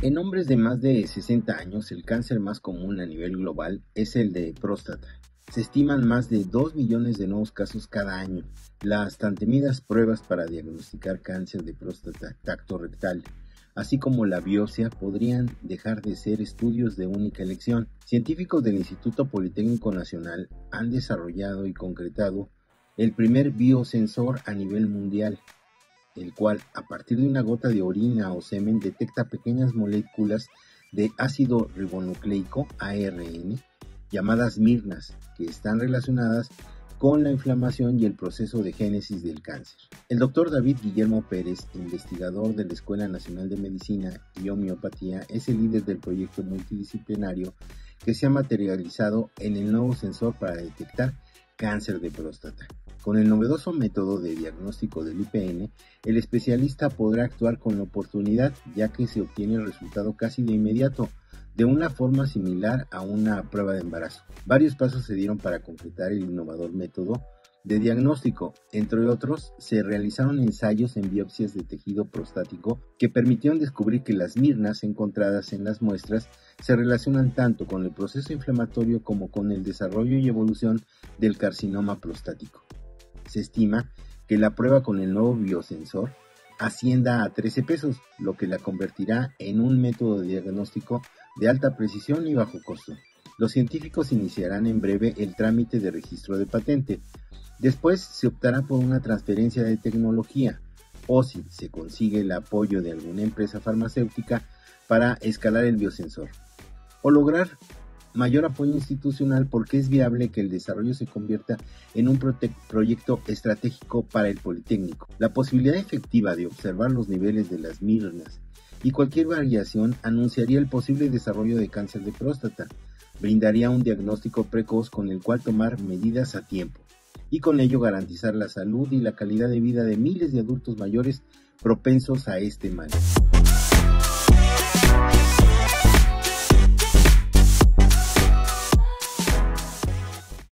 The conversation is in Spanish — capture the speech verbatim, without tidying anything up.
En hombres de más de sesenta años, el cáncer más común a nivel global es el de próstata. Se estiman más de dos millones de nuevos casos cada año. Las tan temidas pruebas para diagnosticar cáncer de próstata tacto rectal, así como la biopsia, podrían dejar de ser estudios de única elección. Científicos del Instituto Politécnico Nacional han desarrollado y concretado el primer biosensor a nivel mundial, el cual, a partir de una gota de orina o semen, detecta pequeñas moléculas de ácido ribonucleico A R N, llamadas mirnas, que están relacionadas con la inflamación y el proceso de génesis del cáncer. El doctor David Guillermo Pérez, investigador de la Escuela Nacional de Medicina y Homeopatía, es el líder del proyecto multidisciplinario que se ha materializado en el nuevo sensor para detectar cáncer de próstata. Con el novedoso método de diagnóstico del I P N, el especialista podrá actuar con oportunidad, ya que se obtiene el resultado casi de inmediato, de una forma similar a una prueba de embarazo. Varios pasos se dieron para concretar el innovador método de diagnóstico. Entre otros, se realizaron ensayos en biopsias de tejido prostático que permitieron descubrir que las mirnas encontradas en las muestras se relacionan tanto con el proceso inflamatorio como con el desarrollo y evolución del carcinoma prostático. Se estima que la prueba con el nuevo biosensor ascienda a trece pesos, lo que la convertirá en un método de diagnóstico de alta precisión y bajo costo. Los científicos iniciarán en breve el trámite de registro de patente. Después se optará por una transferencia de tecnología, o si se consigue el apoyo de alguna empresa farmacéutica para escalar el biosensor, o lograr mayor apoyo institucional, porque es viable que el desarrollo se convierta en un proyecto estratégico para el Politécnico. La posibilidad efectiva de observar los niveles de las mirnas y cualquier variación anunciaría el posible desarrollo de cáncer de próstata, brindaría un diagnóstico precoz con el cual tomar medidas a tiempo y con ello garantizar la salud y la calidad de vida de miles de adultos mayores propensos a este mal.